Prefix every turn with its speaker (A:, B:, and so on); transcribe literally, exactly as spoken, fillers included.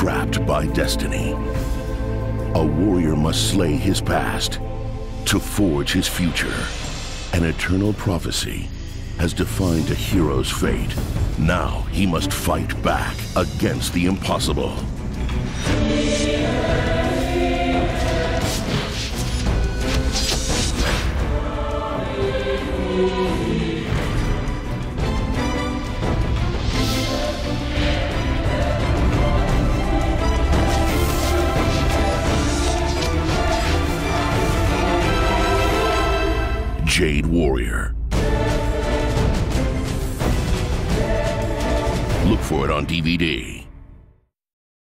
A: trapped by destiny. A warrior must slay his past to forge his future. An eternal prophecy has defined a hero's fate. Now he must fight back against the impossible. Jade Warrior. Look for it on D V D.